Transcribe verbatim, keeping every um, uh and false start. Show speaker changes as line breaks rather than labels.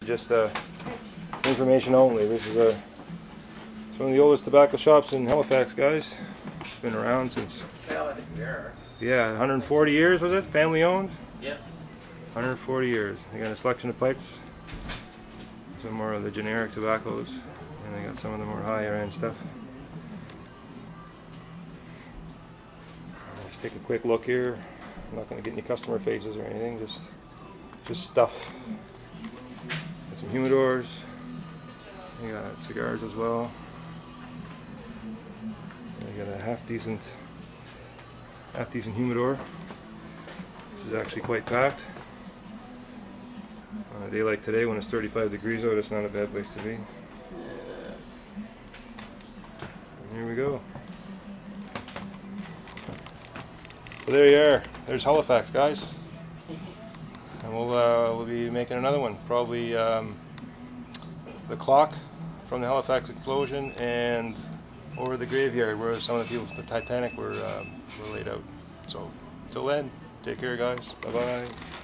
Just uh, information only. This is uh, one of the oldest tobacco shops in Halifax, guys. It's been around since, yeah, one hundred forty years, was it? Family owned?
Yeah.
one hundred forty years. They got a selection of pipes. Some more of the generic tobaccos, and they got some of the more higher end stuff. Just take a quick look here. I'm not going to get any customer faces or anything, just just stuff. Got some humidors. You got cigars as well. You got a half decent, half decent humidor, which is actually quite packed. On a day like today, when it's thirty-five degrees out, it's not a bad place to be. And here we go. So there you are. There's Halifax, guys. And we'll uh, we'll be making another one, probably um, the clock from the Halifax explosion and over the graveyard where some of the people from the Titanic were um, were laid out. So till then, take care, guys. Bye bye.